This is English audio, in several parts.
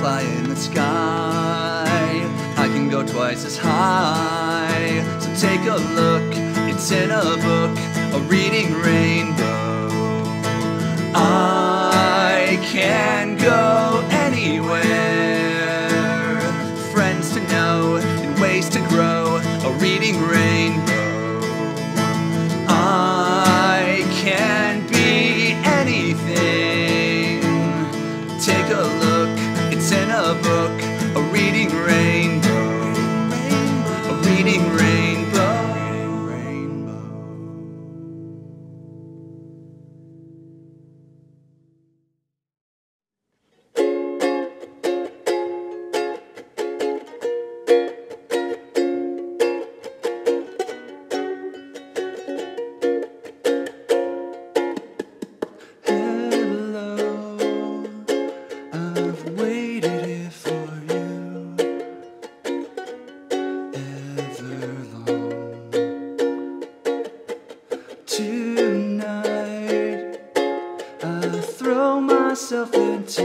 butterfly in the sky. I can go twice as high. So take a look, it's in a book, a reading rainbow. I can go anywhere. Friends to know and ways to grow, a reading rainbow. I can be anything. Take a look, it's in a book, a reading rainbow. A reading rainbow. Myself into,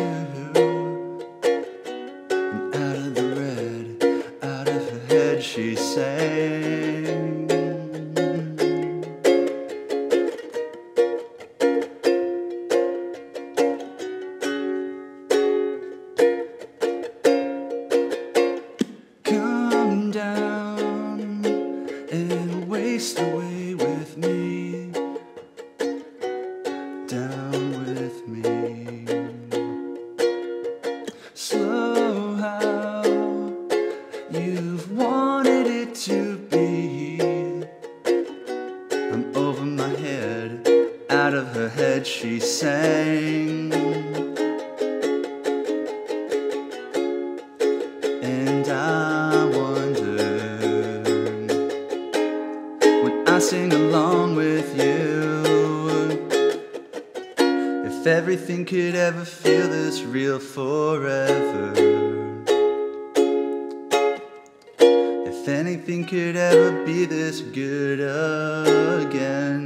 and out of the red, out of her head she sang. Come down and waste away with me, down with me. Slow how you've wanted it to be. I'm over my head, out of her head she sang. And I wonder, when I sing along with you, if everything could ever feel this real forever. If anything could ever be this good again.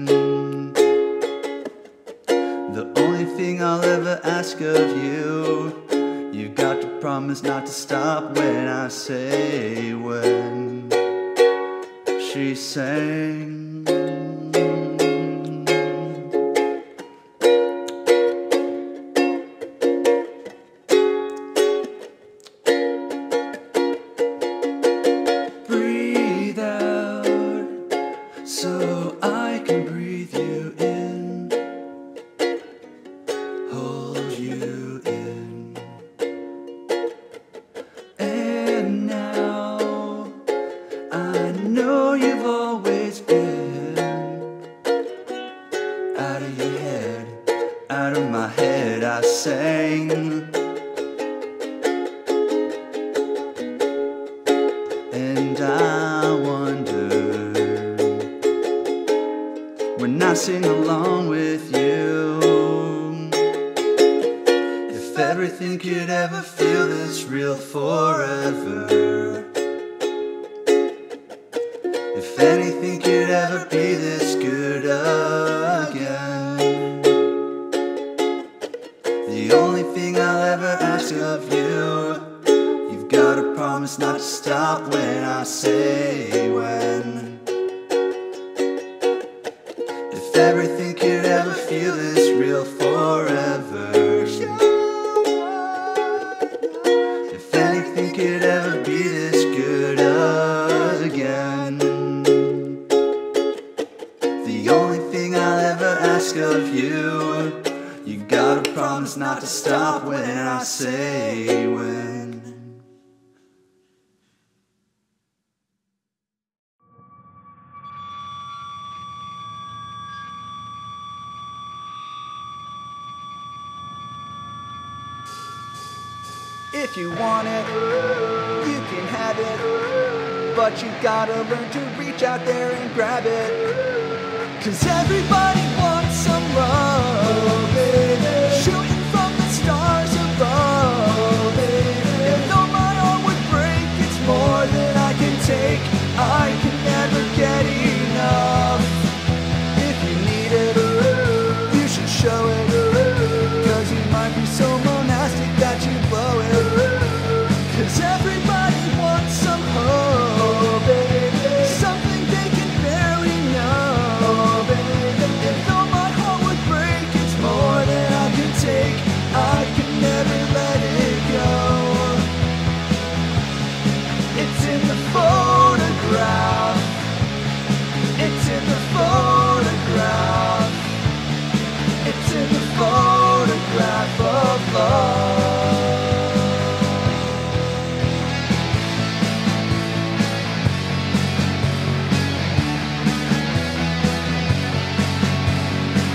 The only thing I'll ever ask of you, you got to promise not to stop when I say when. She sang. So I can breathe you in, hold you in. And now I know you've always been out of your head, out of my head I sang. And I wonder, when I sing along with you, if everything could ever feel this real forever. If anything could ever be this good again. The only thing I'll ever ask of you, you've got to promise not to stop when I say when. If everything could ever feel this real forever. If anything could ever be this good again. The only thing I'll ever ask of you, you gotta promise not to stop when I say when. If you want it, you can have it, but you gotta learn to reach out there and grab it. 'Cause everybody wants some love, baby, shooting from the stars above, baby. And though my heart would break, it's more than I can take. I can never get enough. If you need it, you should show it, 'cause you might be so monastic that you blow it.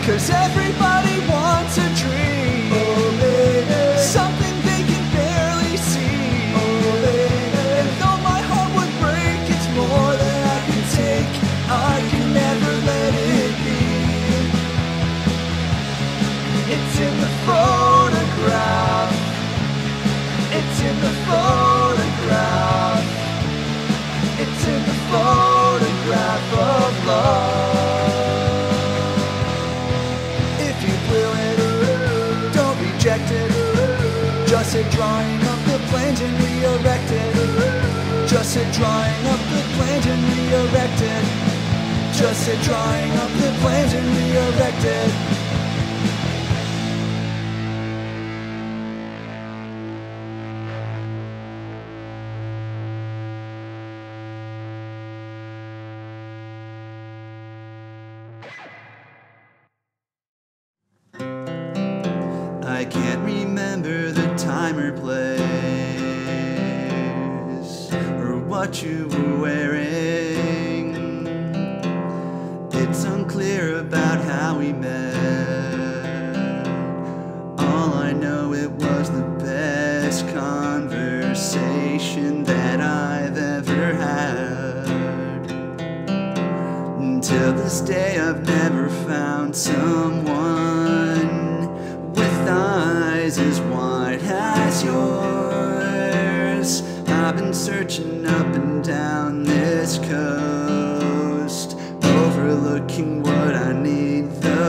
'Cause everybody wants a dream, oh baby, something they can barely see, oh baby. And though my heart would break, it's more than I can take. I can never let it be. It's in the photograph. It's in the photograph. It's in the photograph of love. If you will it, don't reject it. Just a drawing of the planes and re-erect it. Just a drawing of the planes and re-erect it. Just a drawing of the planes and re-erect it. I can't remember the time or place, or what you were wearing. It's unclear about how we met. All I know, it was the best conversation that I've ever had. Until this day, I've never found someone eyes as wide as yours. I've been searching up and down this coast, overlooking what I need the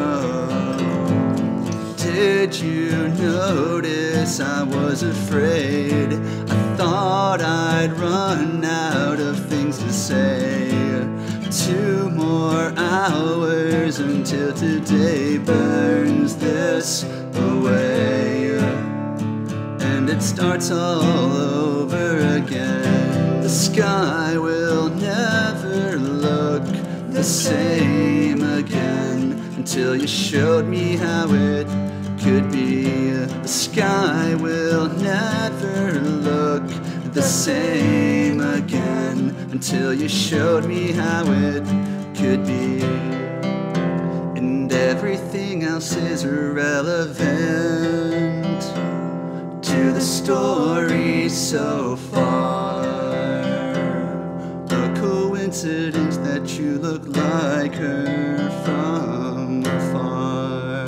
most. Did you notice I was afraid? I thought I'd run out of things to say. 2 more hours until today burns this away, and it starts all over again. The sky will never look the same again until you showed me how it could be. The sky will never look the same again until you showed me how it could be. And everything else is irrelevant to the story so far. A coincidence that you look like her from afar.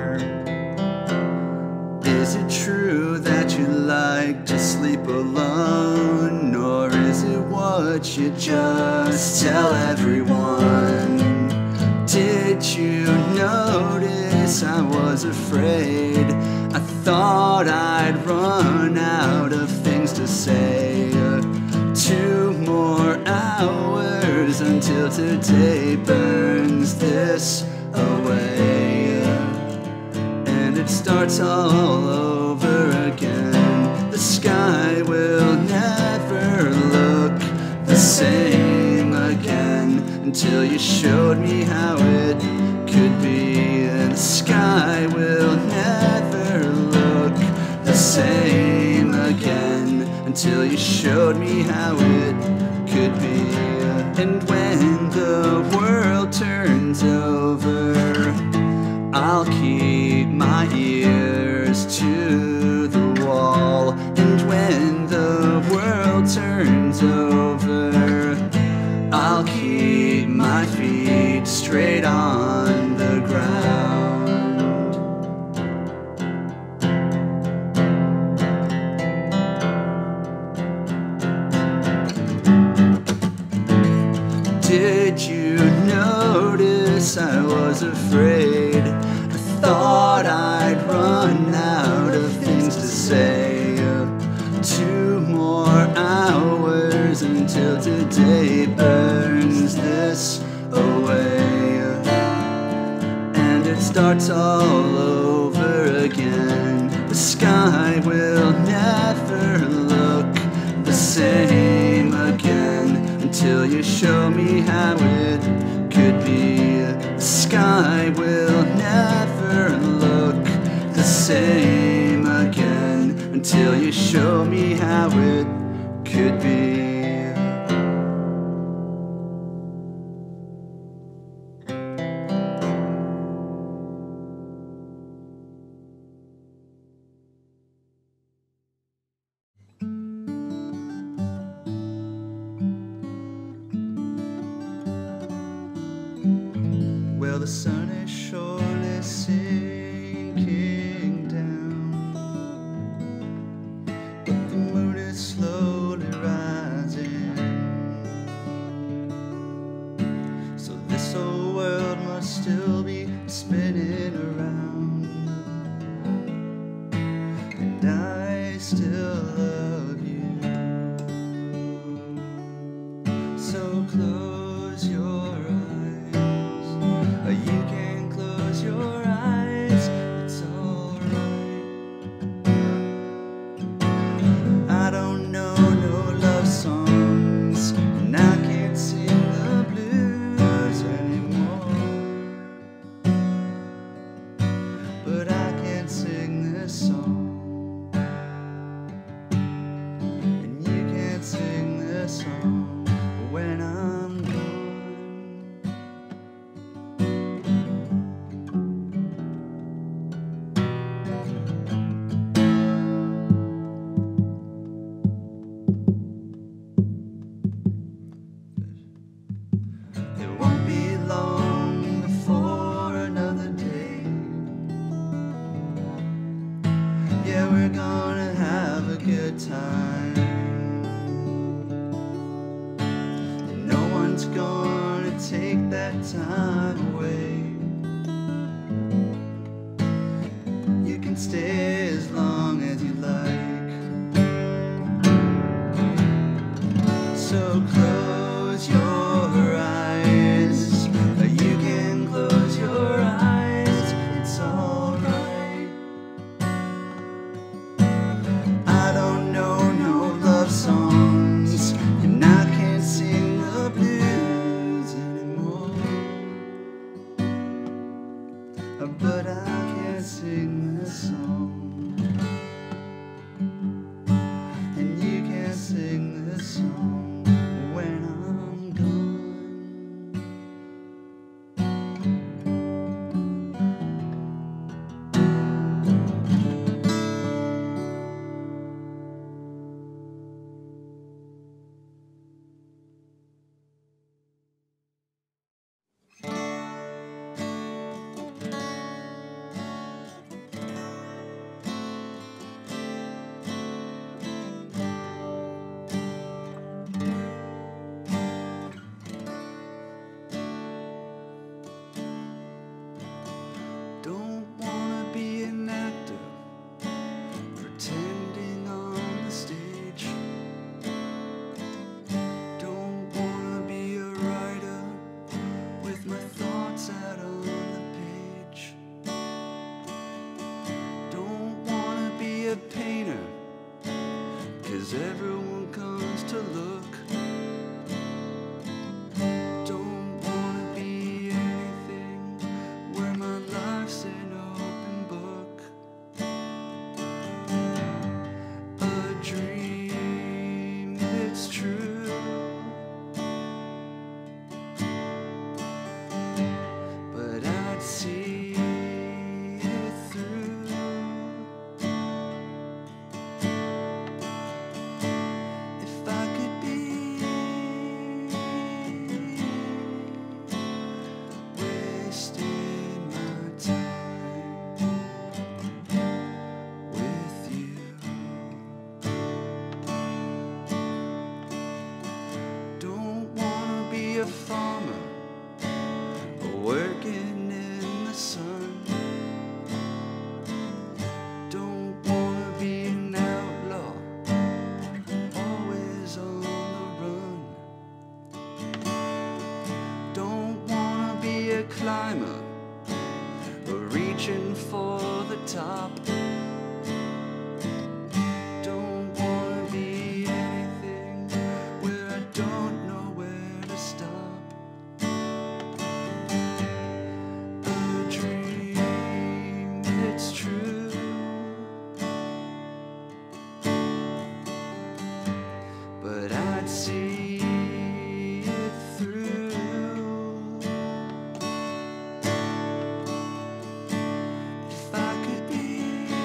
Is it true that you like to sleep alone, or is it what you just tell everyone? Did you notice I was afraid? I thought I'd run out of things to say. 2 more hours until today burns this away, and it starts all over again. The sky will never look the same again until you showed me how it could be. And the sky will never look the same again until you showed me how it could be. And when the world turns over, I'll keep my ears to the wall. And when the world turns over, I'll keep my feet straight on the ground. Did you notice I was afraid? I thought I'd run out of things to say. 2 more hours until today burns this away, and it starts all over again. The sky will never look the same again until you show me how it could be. The sky will never look the same again until you show me how it could be. Well, the sun is surely sinking down, but the moon is slowly rising. So this whole world must still be spinning around, and I still love you. So close your eyes, or you can close your eyes, it's alright. I don't know no love songs, and I can't sing the blues anymore, but I can sing this song, and you can't sing this song when I'm gone. It won't be long before another day. Yeah, we're gonna have a good time. No one's gonna take that time away. You can stay as long as you like. So close your eyes, or you can close your eyes, it's alright. I don't know no love songs, and I can't sing the blues anymore, but I can sing this song, and you can sing this song when I'm gone. Don't wanna be an actor pretending on the stage. Don't wanna be a writer with my thoughts out on the page. Don't wanna be a painter, 'cause everyone comes to look. Don't wanna be anything where my life's an open book. A dream that's true, but I'd see it through. If I could be wasting my time with you. Don't wanna be a farmer or working in the sun. Don't wanna be an outlaw, always on the run. Don't wanna be a climber or reaching for the top. Don't wanna be anything where I don't know where to stop. A dream that's true, but I'd see it through. If I could be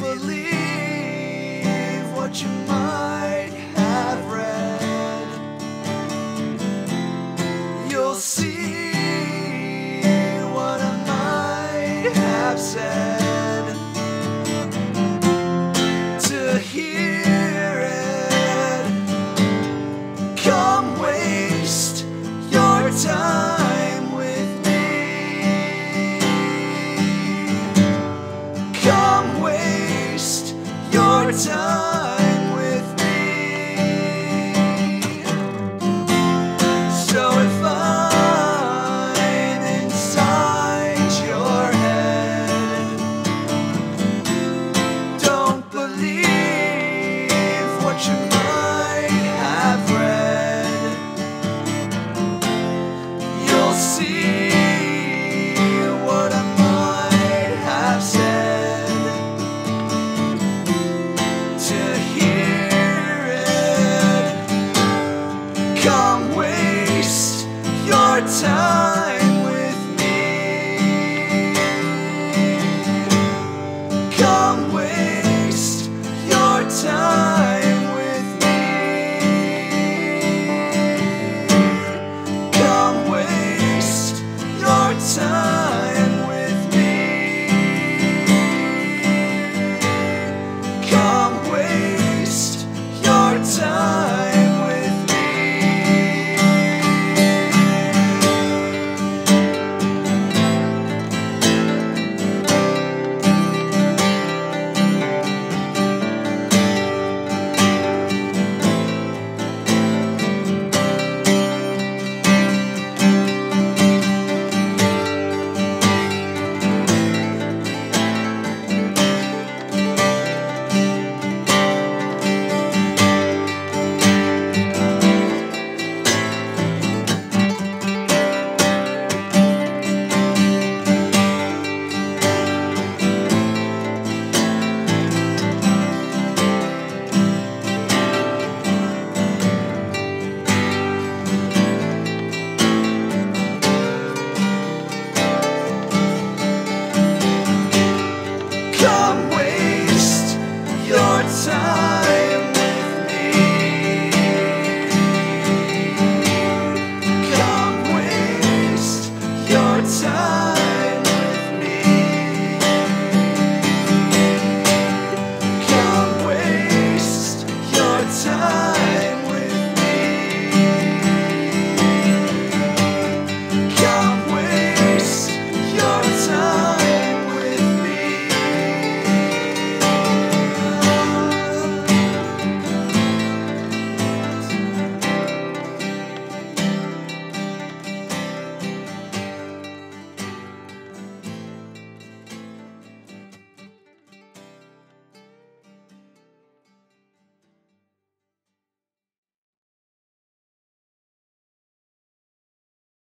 believe what you might have read. You'll see what I might have said. To hear it, come waste your time with me. Come waste your time.